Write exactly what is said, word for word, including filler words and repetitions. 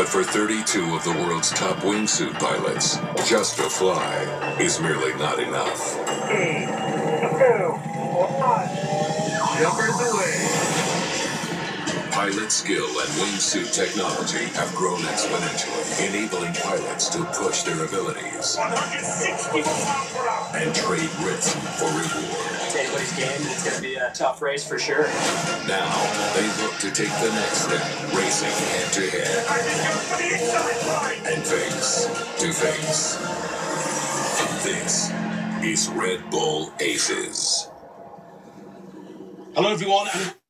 But for thirty-two of the world's top wingsuit pilots, just to fly is merely not enough. Three, two, one. Jumpers away. Pilot skill and wingsuit technology have grown exponentially, enabling pilots to push their abilities one hundred sixty miles per hour. and trade risk for reward. It's anybody's game. It's going to be a tough race for sure. Now, they look to take the next step, racing head-to-head I think you're for the inside line. and face to face. This is Red Bull Aces. Hello, everyone, and